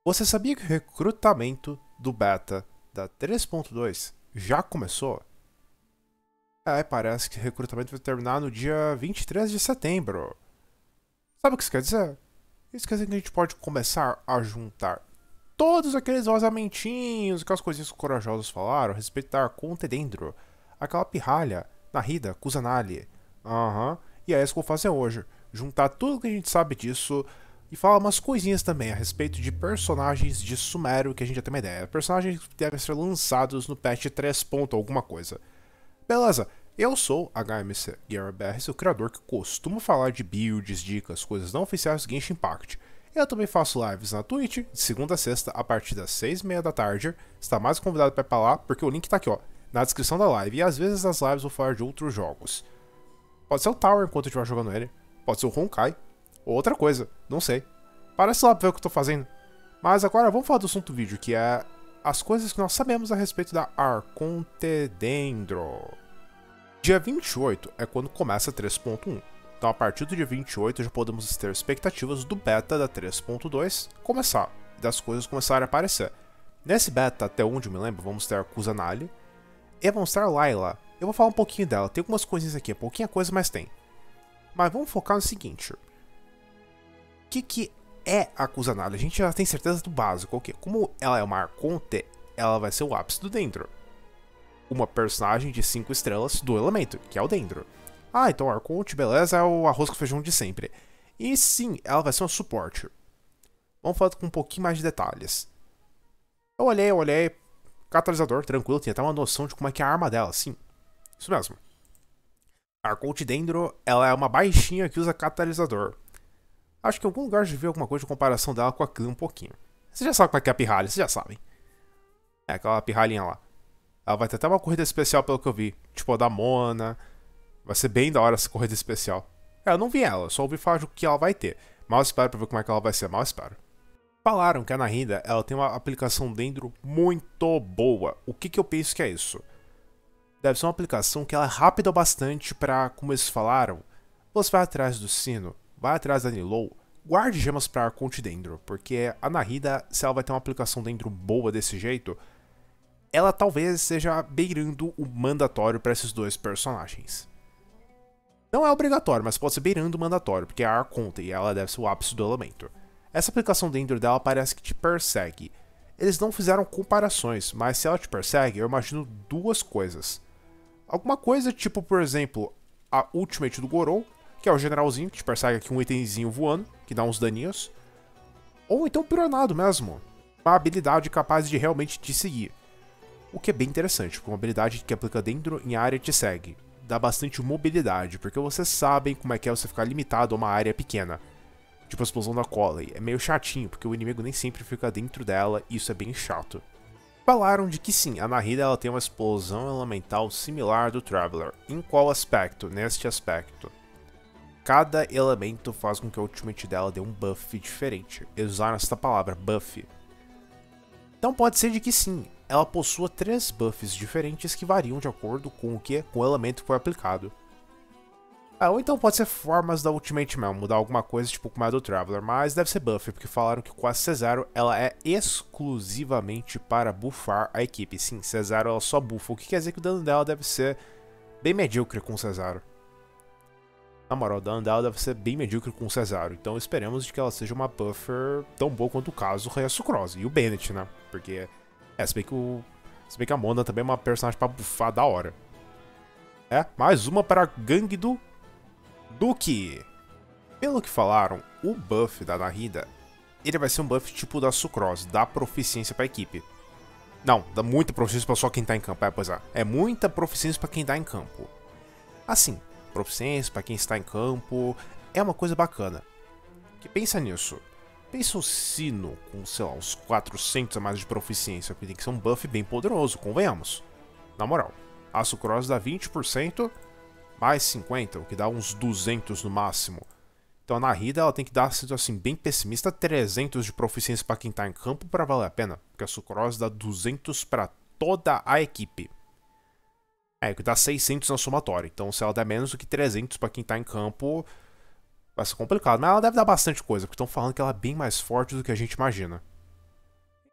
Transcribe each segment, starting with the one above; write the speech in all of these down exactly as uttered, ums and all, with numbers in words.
Você sabia que o recrutamento do beta da três ponto dois já começou? É, parece que o recrutamento vai terminar no dia vinte e três de setembro. Sabe o que isso quer dizer? Isso quer dizer que a gente pode começar a juntar todos aqueles vazamentinhos, aquelas coisinhas que os corajosos falaram a respeito da Arconte Dendro, aquela pirralha, Narida, Kusanali. Aham, uhum. E é isso que eu vou fazer hoje. Juntar tudo que a gente sabe disso e falar umas coisinhas também a respeito de personagens de Sumério que a gente já tem uma ideia. Personagens que devem ser lançados no patch três. Alguma coisa. Beleza, eu sou H M C GamerBR, seu criador que costuma falar de builds, dicas, coisas não oficiais do Genshin Impact. Eu também faço lives na Twitch, de segunda a sexta, a partir das seis e meia da tarde. Está mais convidado para ir pra lá, porque o link tá aqui, ó, na descrição da live. E às vezes nas lives eu vou falar de outros jogos. Pode ser o Tower enquanto eu estiver jogando ele, pode ser o Honkai, ou outra coisa, não sei. Parece lá pra ver o que eu tô fazendo. Mas agora vamos falar do assunto do vídeo, que é as coisas que nós sabemos a respeito da Arconte Dendro. Dia vinte e oito é quando começa a três ponto um. Então a partir do dia vinte e oito já podemos ter expectativas do beta da três ponto dois começar, e das coisas começarem a aparecer. Nesse beta, até onde eu me lembro, vamos ter a Kusanali e vamos ter a Layla. Eu vou falar um pouquinho dela, tem algumas coisinhas aqui, pouquinha coisa, mas tem. Mas vamos focar no seguinte. O que, que é a Kusanali? A gente já tem certeza do básico, ok? Como ela é uma Arconte, ela vai ser o ápice do Dendro. Uma personagem de cinco estrelas do elemento, que é o Dendro. Ah, então a Arconte, beleza, é o arroz com feijão de sempre. E sim, ela vai ser um suporte. Vamos falar com um pouquinho mais de detalhes. Eu olhei, eu olhei, catalisador, tranquilo, tinha até uma noção de como é que é a arma dela, sim. Isso mesmo. A Arconte Dendro, ela é uma baixinha que usa catalisador. Acho que em algum lugar já vi alguma coisa de comparação dela com a Clean um pouquinho. Vocês já sabem como é que é a pirralha, vocês já sabem. É aquela pirralhinha lá. Ela vai ter até uma corrida especial pelo que eu vi. Tipo a da Mona. Vai ser bem da hora essa corrida especial. É, eu não vi ela, só ouvi falar do que ela vai ter. Mal espero pra ver como é que ela vai ser, mal espero. Falaram que a Narida, ela tem uma aplicação Dendro muito boa. O que que eu penso que é isso? Deve ser uma aplicação que ela é rápida o bastante pra, como eles falaram, você vai atrás do sino, vai atrás da Nilou, guarde gemas pra Arconte Dendro, porque a Narida, se ela vai ter uma aplicação Dendro boa desse jeito, ela talvez seja beirando o mandatório para esses dois personagens. Não é obrigatório, mas pode ser beirando o mandatório, porque é a Arconte e ela deve ser o ápice do elemento. Essa aplicação dentro dela parece que te persegue. Eles não fizeram comparações, mas se ela te persegue, eu imagino duas coisas. Alguma coisa tipo, por exemplo, a Ultimate do Gorou, que é o generalzinho que te persegue aqui um itemzinho voando, que dá uns daninhos. Ou então o Pironado mesmo, uma habilidade capaz de realmente te seguir. O que é bem interessante, porque uma habilidade que aplica dentro em área te segue. Dá bastante mobilidade, porque vocês sabem como é que é você ficar limitado a uma área pequena. Tipo a explosão da Collei. É meio chatinho, porque o inimigo nem sempre fica dentro dela, e isso é bem chato. Falaram de que sim, a Narida ela tem uma explosão elemental similar do Traveler. Em qual aspecto? Neste aspecto. Cada elemento faz com que a ultimate dela dê um buff diferente. Eles usaram essa palavra, buff. Então pode ser de que sim, ela possua três buffs diferentes que variam de acordo com o que com o elemento que foi aplicado. Ah, ou então pode ser formas da Ultimate mesmo, mudar alguma coisa tipo como a do Traveler, mas deve ser buff, porque falaram que com a C zero ela é exclusivamente para buffar a equipe. Sim, C zero ela só buffa, o que quer dizer que o dano dela deve ser bem medíocre com C zero. Na moral, o dano dela deve ser bem medíocre com o C zero, então esperemos de que ela seja uma buffer tão boa quanto o caso Rhea Sucrose e o Bennett, né? Porque, é, se bem que, o, se bem que a Mona também é uma personagem pra buffar da hora. É, mais uma para a gangue do Duque. Pelo que falaram, o buff da Narida, ele vai ser um buff tipo da Sucrose, dá proficiência pra equipe. Não, dá muita proficiência pra só quem tá em campo, é, pois é. É muita proficiência pra quem tá em campo. Assim, proficiência pra quem está em campo, é uma coisa bacana. Que pensa nisso. Pensa o Sino com, sei lá, uns quatrocentos a mais de proficiência, porque tem que ser um buff bem poderoso, convenhamos. Na moral, a Sucrose dá vinte por cento, mais cinquenta, o que dá uns duzentos no máximo. Então a Narida ela tem que dar, sendo assim, bem pessimista, trezentos de proficiência para quem tá em campo para valer a pena, porque a Sucrose dá duzentos para toda a equipe. É, que dá seiscentos na somatória, então se ela der menos do que trezentos para quem tá em campo, vai ser complicado, mas ela deve dar bastante coisa, porque estão falando que ela é bem mais forte do que a gente imagina.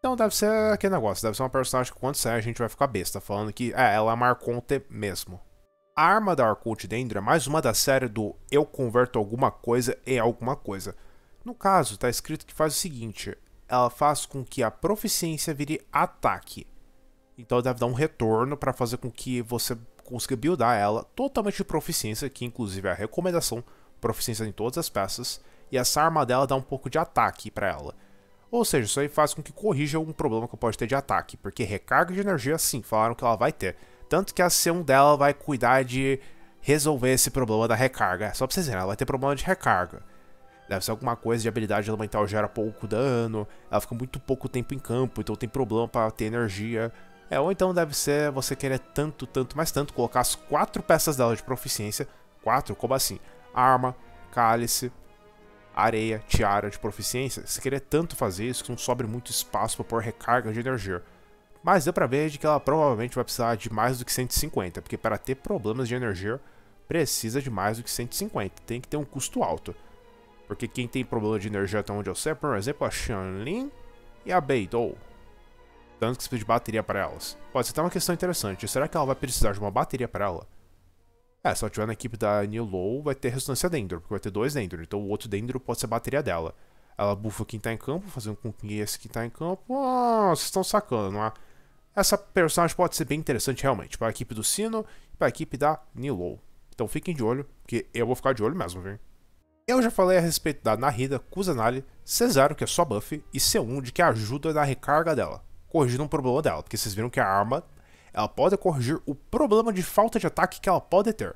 Então deve ser aquele negócio, deve ser uma personagem que quando sair a gente vai ficar besta, falando que é, ela é uma Arconte mesmo. A arma da Arconte Dendro é mais uma da série do eu converto alguma coisa em alguma coisa. No caso, tá escrito que faz o seguinte, ela faz com que a proficiência vire ataque. Então deve dar um retorno para fazer com que você consiga buildar ela totalmente de proficiência, que inclusive é a recomendação, proficiência em todas as peças, e essa arma dela dá um pouco de ataque para ela. Ou seja, isso aí faz com que corrija algum problema que pode ter de ataque, porque recarga de energia sim, falaram que ela vai ter. Tanto que a C um dela vai cuidar de resolver esse problema da recarga. Só pra vocês verem, ela vai ter problema de recarga. Deve ser alguma coisa de habilidade elemental, gera pouco dano, ela fica muito pouco tempo em campo, então tem problema para ter energia. É, ou então deve ser você querer tanto, tanto, mais tanto, colocar as quatro peças dela de proficiência. Quatro? Como assim? Arma, cálice, areia, tiara de proficiência. Você querer tanto fazer isso que não sobra muito espaço para pôr recarga de energia. Mas deu pra ver de que ela provavelmente vai precisar de mais do que cento e cinquenta, porque para ter problemas de energia precisa de mais do que cento e cinquenta. Tem que ter um custo alto. Porque quem tem problema de energia até onde eu sei, por exemplo, a Xianlin e a Beidou. Tanto que precisa de bateria para elas. Pode ser até uma questão interessante. Será que ela vai precisar de uma bateria para ela? É, se ela tiver na equipe da Nilou, vai ter ressonância Dendro, porque vai ter dois Dendro. Então o outro Dendro pode ser a bateria dela. Ela buffa quem tá em campo, fazendo com que esse que tá em campo... Ah, vocês estão sacando, não é? Essa personagem pode ser bem interessante realmente, para a equipe do Sino e para a equipe da Nilou. Então fiquem de olho, que eu vou ficar de olho mesmo, viu? Eu já falei a respeito da Nahida, Kusanali, C zero, que é só buff, e C um, de que ajuda na recarga dela, corrigindo um problema dela, porque vocês viram que a arma ela pode corrigir o problema de falta de ataque que ela pode ter.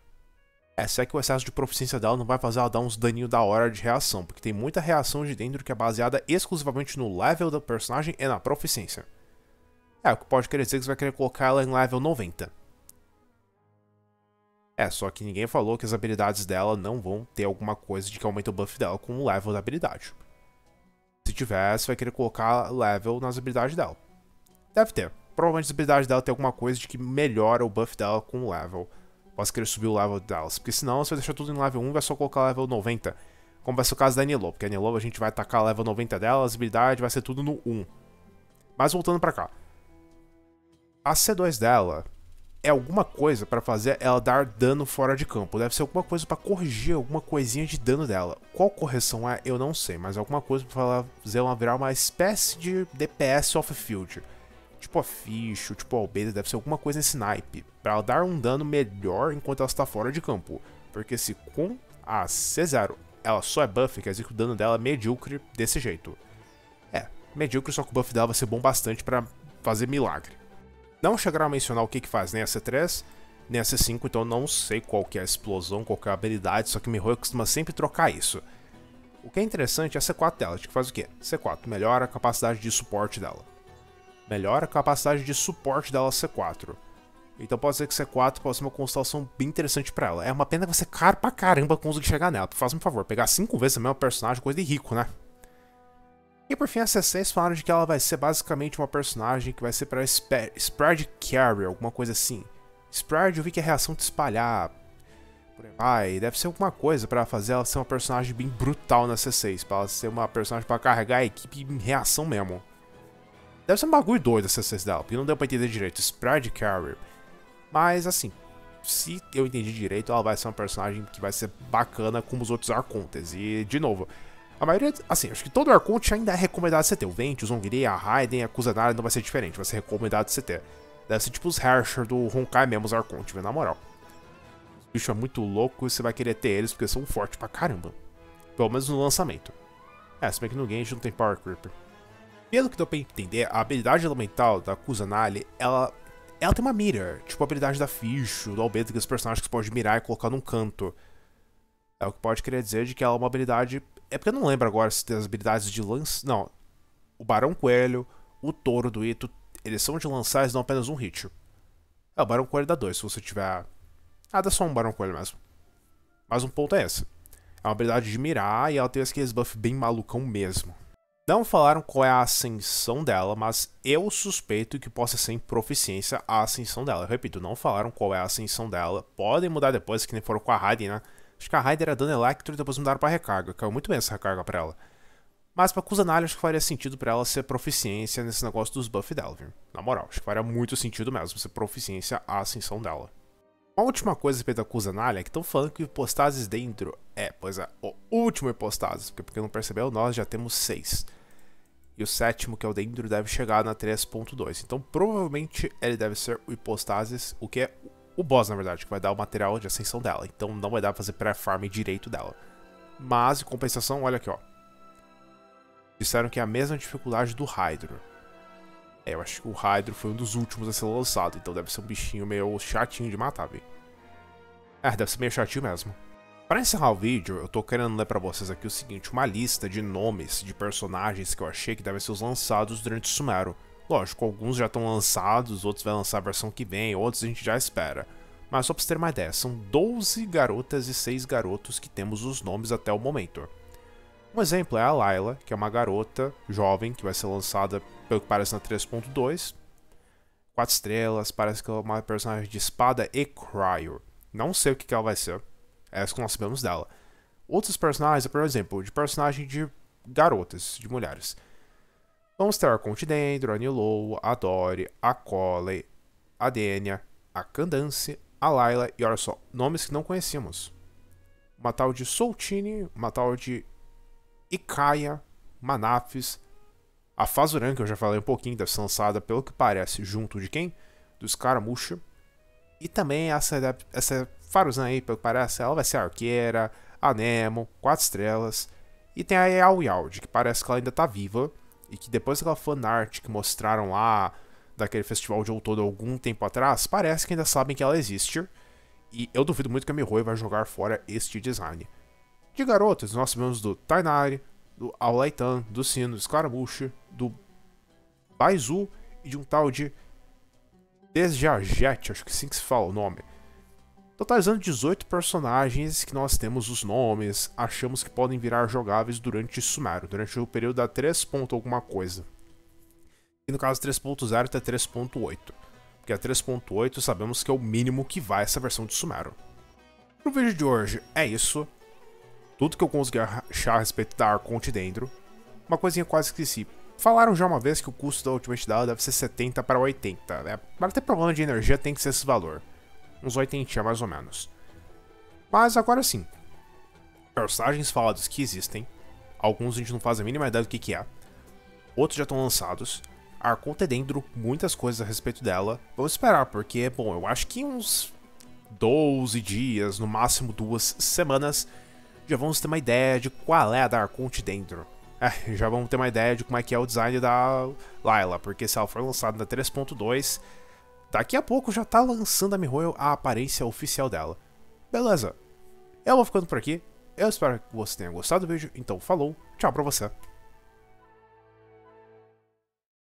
É, se é que o excesso de proficiência dela não vai fazer ela dar uns daninhos da hora de reação, porque tem muita reação de dentro que é baseada exclusivamente no level do personagem e na proficiência. É, o que pode querer dizer que você vai querer colocar ela em level noventa. É, só que ninguém falou que as habilidades dela não vão ter alguma coisa de que aumenta o buff dela com o level da habilidade. Se tiver, você vai querer colocar level nas habilidades dela. Deve ter. Provavelmente as habilidades dela tem alguma coisa de que melhora o buff dela com o level. Posso querer subir o level delas, porque senão você vai deixar tudo em level um e vai só colocar level noventa. Como vai ser o caso da Nilou, porque a Nilou a gente vai tacar level noventa dela, as habilidades vai ser tudo no um. Mas voltando pra cá. A C dois dela é alguma coisa pra fazer ela dar dano fora de campo. Deve ser alguma coisa pra corrigir alguma coisinha de dano dela. Qual correção é, eu não sei, mas alguma coisa pra fazer ela virar uma espécie de D P S off-field. Tipo a Ficho, tipo a Albedo, deve ser alguma coisa nesse naipe. Pra ela dar um dano melhor enquanto ela está fora de campo. Porque se com a C zero ela só é buff, quer dizer que o dano dela é medíocre desse jeito. É, medíocre, só que o buff dela vai ser bom bastante pra fazer milagre. Não chegaram a mencionar o que que faz nem a C três, nem a C cinco, então não sei qual que é a explosão, qual que é a habilidade, só que Mihoyo costuma sempre trocar isso. O que é interessante é a C quatro dela, que faz o quê? C quatro, melhora a capacidade de suporte dela. Melhora a capacidade de suporte dela C quatro. Então pode ser que C quatro possa ser uma constelação bem interessante pra ela. É uma pena que vai ser caro pra caramba conseguir chegar nela. Faz-me um favor, pegar cinco vezes a mesma personagem, coisa de rico, né? E por fim a C seis falaram de que ela vai ser basicamente uma personagem que vai ser para Spread Carry, alguma coisa assim. Spread eu vi que é reação de espalhar, por aí vai, deve ser alguma coisa para fazer ela ser uma personagem bem brutal na C seis, para ela ser uma personagem para carregar a equipe em reação mesmo. Deve ser um bagulho doido a C seis dela, porque não deu para entender direito, Spread Carry. Mas assim, se eu entendi direito, ela vai ser uma personagem que vai ser bacana como os outros Arcontes, e de novo... A maioria, assim, acho que todo Arconte ainda é recomendado de C T. O Venti, o Zongri, a Raiden, a Kusanari não vai ser diferente, vai ser recomendado de C T. Deve ser tipo os Herrscher do Honkai mesmo, os Arconte, velho, na moral. O bicho é muito louco e você vai querer ter eles porque são fortes pra caramba. Pelo menos no lançamento. É, se bem que no Genji não tem Power Creeper. Pelo que deu pra entender, a habilidade elemental da Kusanali, ela, ela tem uma mira. Tipo a habilidade da Ficho, do Albedo, que os personagens que você pode mirar e colocar num canto. É o que pode querer dizer de que ela é uma habilidade... É porque eu não lembro agora se tem as habilidades de lança... Não. O Barão Coelho, o Touro do Ito, eles são de lançar, eles dão apenas um hit. É, o Barão Coelho dá dois, se você tiver... Ah, dá só um Barão Coelho mesmo. Mas um ponto é esse. É uma habilidade de mirar e ela tem aqueles buff bem malucão mesmo. Não falaram qual é a ascensão dela, mas eu suspeito que possa ser em proficiência a ascensão dela. Eu repito, não falaram qual é a ascensão dela. Podem mudar depois, que nem foram com a Raiden, né? Acho que a Raiden era dano Electro e depois mudaram pra recarga. Caiu muito bem essa recarga pra ela. Mas pra Kusanali, acho que faria sentido pra ela ser proficiência nesse negócio dos buffs dela, viu? Na moral, acho que faria muito sentido mesmo ser proficiência à ascensão dela. Uma última coisa a respeito da Kusanali é que estão falando que o Hipostasis dentro é, pois é, o último Hipostasis, porque porque não percebeu, nós já temos seis. E o sétimo, que é o dentro, deve chegar na três ponto dois. Então, provavelmente, ele deve ser o Hipostasis, o que é o boss, na verdade, que vai dar o material de ascensão dela. Então, não vai dar pra fazer pré-farm direito dela. Mas, em compensação, olha aqui, ó. Disseram que é a mesma dificuldade do Hydro. É, eu acho que o Hydro foi um dos últimos a ser lançado, então deve ser um bichinho meio chatinho de matar, velho. É, deve ser meio chatinho mesmo. Para encerrar o vídeo, eu tô querendo ler pra vocês aqui o seguinte, uma lista de nomes de personagens que eu achei que devem ser os lançados durante o Sumero. Lógico, alguns já estão lançados, outros vai lançar a versão que vem, outros a gente já espera. Mas só pra vocês terem uma ideia, são doze garotas e seis garotos que temos os nomes até o momento. Um exemplo é a Layla, que é uma garota jovem que vai ser lançada, pelo que parece, na três ponto dois. quatro estrelas, parece que ela é uma personagem de espada e cryo. Não sei o que, que ela vai ser, é isso que nós sabemos dela. Outros personagens, por exemplo, de personagem de garotas, de mulheres. Vamos ter a Conte Dendro, a Nilou, a Dory, a Colley, a Denia, a Candance, a Layla e olha só, nomes que não conhecíamos. Uma tal de Soltini, uma tal de Ikaya, Manafis, a Fazuran, que eu já falei um pouquinho, deve ser lançada pelo que parece junto de quem? Do Scaramouche. E também essa, essa Faruzan aí, pelo que parece, ela vai ser a Arqueira, a Nemo, quatro estrelas. E tem a Yao Yaud, que parece que ela ainda tá viva. E que depois daquela fanart que mostraram lá, daquele festival de outono algum tempo atrás, parece que ainda sabem que ela existe. E eu duvido muito que a Mihoyo vai jogar fora este design. De garotas, nós sabemos do Tainari, do Aulaitan, do Sino, do Scaramouche, do Baizu e de um tal de Desjajet, acho que assim que se fala o nome. Totalizando dezoito personagens que nós temos os nomes, achamos que podem virar jogáveis durante Sumero, durante o período da três. Alguma coisa. E no caso três ponto zero até três ponto oito. Porque a três ponto oito sabemos que é o mínimo que vai essa versão de Sumero. No vídeo de hoje é isso. Tudo que eu consegui achar a respeito da Arconte Dendro. Uma coisinha quase esqueci. Falaram já uma vez que o custo da Ultimate dela deve ser setenta para oitenta, né? Para ter problema de energia tem que ser esse valor. Uns oitenta mais ou menos. Mas agora sim. Personagens falados que existem. Alguns a gente não faz a mínima ideia do que, que é. Outros já estão lançados. A Arconte Dendro, muitas coisas a respeito dela. Vamos esperar, porque, bom, eu acho que uns doze dias, no máximo duas semanas, já vamos ter uma ideia de qual é a da Arconte Dendro. É, já vamos ter uma ideia de como é que é o design da Layla, porque se ela for lançada na três ponto dois, daqui a pouco já tá lançando a Mihoyo a aparência oficial dela. Beleza, eu vou ficando por aqui, eu espero que você tenha gostado do vídeo, então falou, tchau pra você.